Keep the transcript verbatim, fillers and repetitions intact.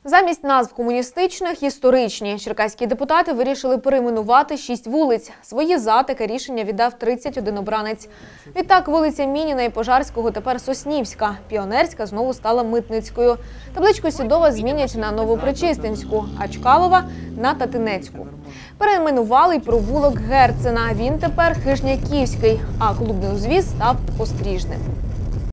Замість назв комуністичних – історичні. Черкаські депутати вирішили перейменувати шість вулиць. Свої за таке рішення віддав тридцять один обранець. Відтак вулиця Мініна і Пожарського тепер Соснівська. Піонерська знову стала Митницькою. Табличку Сідова змінять на Новопричистинську, а Чкалова – на Татинецьку. Перейменували й провулок Герцена. Він тепер Хижняківський, а клубний узвіз став Остріжним.